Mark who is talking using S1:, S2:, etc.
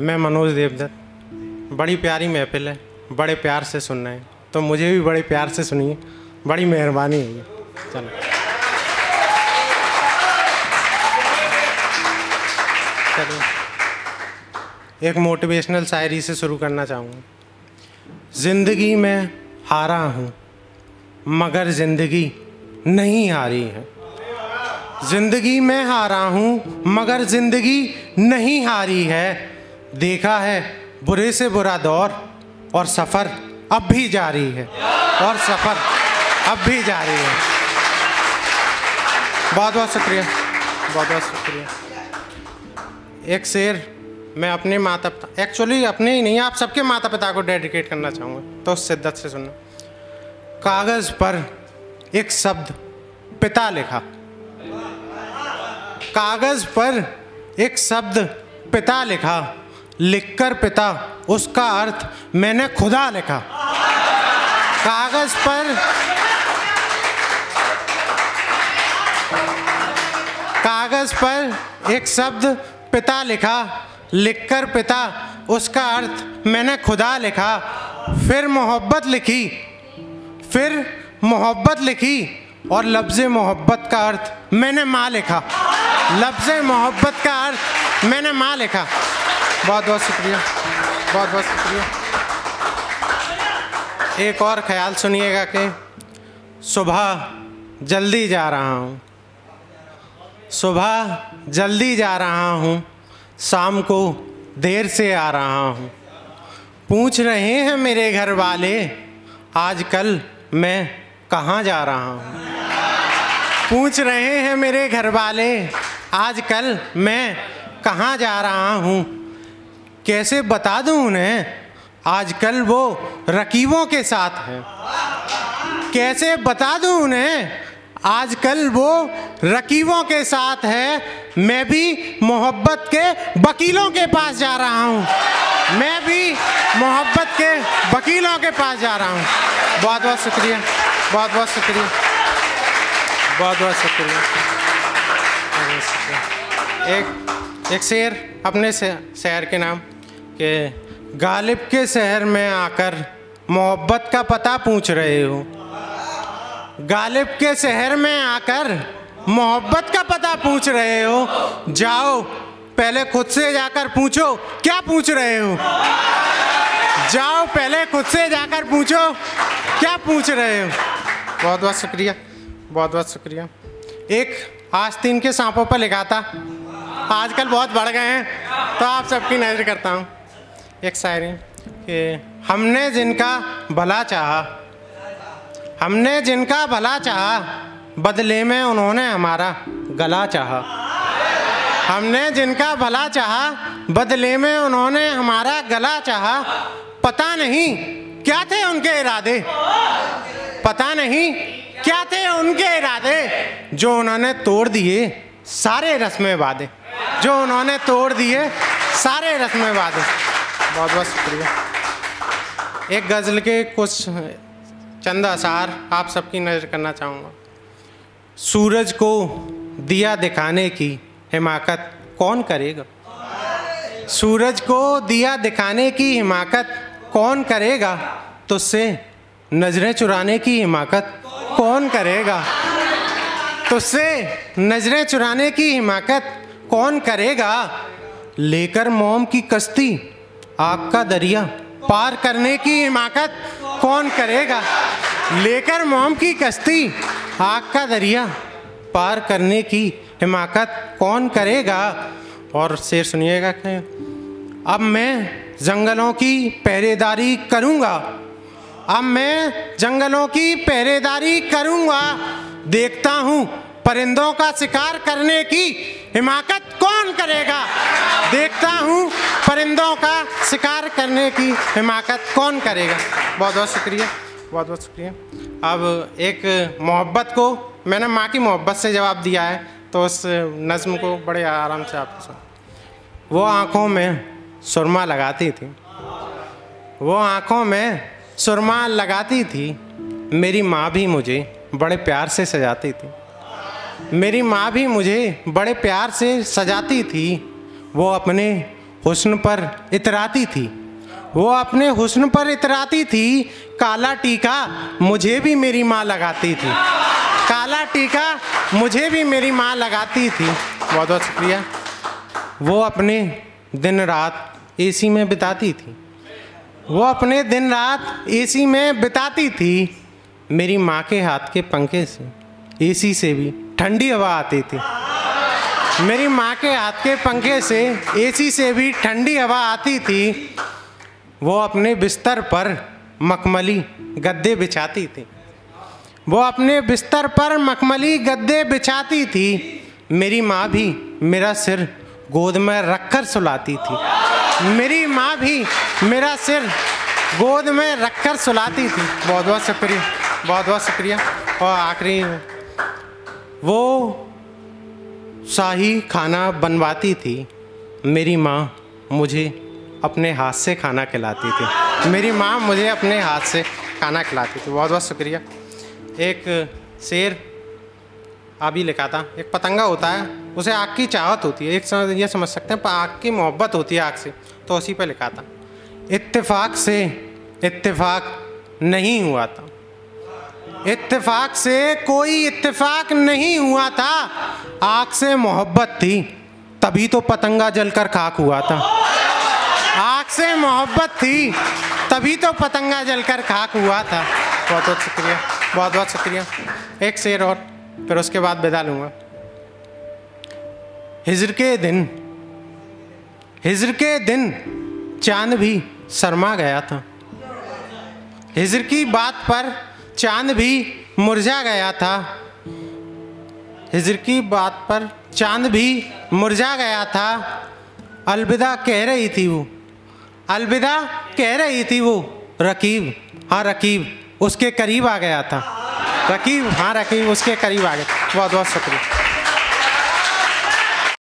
S1: मैं मनोज देवदत्त। बड़ी प्यारी महफिल है, बड़े प्यार से सुनना है, तो मुझे भी बड़े प्यार से सुनिए। बड़ी मेहरबानी है। चलो चलिए एक मोटिवेशनल शायरी से शुरू करना चाहूँगा। ज़िंदगी में हारा हूँ मगर ज़िंदगी नहीं हारी है। ज़िंदगी में हारा हूँ मगर ज़िंदगी नहीं हारी है। देखा है बुरे से बुरा दौर और सफ़र अब भी जारी है, और सफ़र अब भी जारी है। बहुत बहुत शुक्रिया, बहुत बहुत शुक्रिया। एक शेर मैं अपने माता पिता, एक्चुअली अपने ही नहीं, आप सबके माता पिता को डेडिकेट करना चाहूँगा, तो शिद्दत से सुनना। कागज़ पर एक शब्द पिता लिखा, कागज़ पर एक शब्द पिता लिखा, लिखकर पिता उसका अर्थ मैंने खुदा लिखा। कागज़ पर एक शब्द पिता लिखा, लिखकर पिता उसका अर्थ मैंने खुदा लिखा। फिर मोहब्बत लिखी और लफ्ज़ मोहब्बत का अर्थ मैंने माँ लिखा। लफ्ज़ मोहब्बत का अर्थ मैंने माँ लिखा। बहुत बहुत शुक्रिया, बहुत बहुत शुक्रिया। एक और ख्याल सुनिएगा कि सुबह जल्दी जा रहा हूँ, सुबह जल्दी जा रहा हूँ, शाम को देर से आ रहा हूँ। पूछ रहे हैं मेरे घर वाले आजकल मैं कहाँ जा रहा हूँ। पूछ रहे हैं मेरे घर वाले आजकल मैं कहाँ जा रहा हूँ। कैसे बता दूँ उन्हें आजकल वो रकीबों के साथ है। कैसे बता दूँ उन्हें आजकल वो रकीबों के साथ है। मैं भी मोहब्बत के वकीलों के पास जा रहा हूँ। मैं भी मोहब्बत के वकीलों के पास जा रहा हूँ। बहुत बहुत शुक्रिया, बहुत बहुत शुक्रिया, बहुत बहुत शुक्रिया। एक शेर अपने शहर के नाम के, गालिब के शहर में आकर मोहब्बत का पता पूछ रहे हो। गालिब के शहर में आकर मोहब्बत का पता पूछ रहे हो। जाओ पहले खुद से जाकर पूछो क्या पूछ रहे हो। जाओ पहले खुद से जाकर पूछो क्या पूछ रहे हो। बहुत बहुत शुक्रिया, बहुत बहुत शुक्रिया। एक आस्तीन के सांपों पर लिखा था, आजकल बहुत बढ़ गए हैं तो आप सबकी नज़र करता हूँ। एक शायरी कि हमने जिनका भला चाहा बदले में उन्होंने हमारा गला चाहा। हमने जिनका भला चाहा बदले में उन्होंने हमारा गला चाहा। पता नहीं क्या थे उनके इरादे, पता नहीं क्या थे उनके इरादे, जो उन्होंने तोड़ दिए सारे रस्में वादे, जो उन्होंने तोड़ दिए सारे रस्में वादे। बहुत बहुत शुक्रिया। एक गज़ल के कुछ चंद अशार आप सबकी नज़र करना चाहूँगा। सूरज को दिया दिखाने की हिमाकत कौन करेगा। सूरज को दिया दिखाने की हिमाकत कौन करेगा। तुझसे नज़रें चुराने की हिमाकत कौन करेगा। तुझसे नज़रें चुराने की हिमाकत कौन करेगा। लेकर मोम की कश्ती आग का दरिया पार करने की हिमाकत कौन करेगा। लेकर मोम की कश्ती आग का दरिया पार करने की हिमाकत कौन करेगा। और शेर सुनिएगा कि अब मैं जंगलों की पहरेदारी करूँगा, अब मैं जंगलों की पहरेदारी करूँगा। देखता हूँ परिंदों का शिकार करने की हिमाकत कौन करेगा। देखता हूँ परिंदों का शिकार करने की हिमाकत कौन करेगा। बहुत बहुत शुक्रिया, बहुत बहुत शुक्रिया। अब एक मोहब्बत को मैंने माँ की मोहब्बत से जवाब दिया है, तो उस नज़्म को बड़े आराम से आपको सुनो। वो आँखों में सुरमा लगाती थी, वो आँखों में सुरमा लगाती थी। मेरी माँ भी मुझे बड़े प्यार से सजाती थी, मेरी माँ भी मुझे बड़े प्यार से सजाती थी। वो अपने हुस्न पर इतराती थी, वो अपने हुस्न पर इतराती थी। काला टीका मुझे भी मेरी माँ लगाती थी, काला टीका मुझे भी मेरी माँ लगाती थी। बहुत बहुत शुक्रिया। वो अपने दिन रात एसी में बिताती थी, वो अपने दिन रात एसी में बिताती थी। मेरी माँ के हाथ के पंखे से एसी से भी ठंडी हवा आती थी, मेरी माँ के हाथ के पंखे से एसी से भी ठंडी हवा आती थी। वो अपने बिस्तर पर मखमली गद्दे बिछाती थी, वो अपने बिस्तर पर मखमली गद्दे बिछाती थी। मेरी माँ भी मेरा सिर गोद में रखकर सुलाती थी, मेरी माँ भी मेरा सिर गोद में रखकर सुलाती थी। बहुत बहुत शुक्रिया, बहुत बहुत शुक्रिया। और आखिरी, वो शाही खाना बनवाती थी, मेरी माँ मुझे अपने हाथ से खाना खिलाती थी, मेरी माँ मुझे अपने हाथ से खाना खिलाती थी। बहुत बहुत शुक्रिया। एक शेर अभी लिखा था। एक पतंगा होता है, उसे आग की चाहत होती है, एक ये समझ सकते हैं आग की मोहब्बत होती है आग से, तो उसी पे लिखा था। इत्तेफाक से इत्तेफाक नहीं हुआ था, इत्तेफाक से कोई इत्तेफाक नहीं हुआ था। आग से मोहब्बत थी तभी तो पतंगा जलकर खाक हुआ था, आग से मोहब्बत थी तभी तो पतंगा जलकर खाक हुआ था। बहुत बहुत शुक्रिया, बहुत बहुत शुक्रिया। एक शेर और, फिर उसके बाद विदा लूँगा। हिज्र के दिन, हिज्र के दिन चांद भी शर्मा गया था, हिज्र की बात पर चांद भी मुरझा गया था, हिज्र की बात पर चांद भी मुरझा गया था। अलविदा कह रही थी वो, अलविदा कह रही थी वो। रकीब, हाँ रकीब उसके करीब आ गया था, रकीब, हाँ रकीब उसके करीब आ गया। बहुत बहुत शुक्रिया।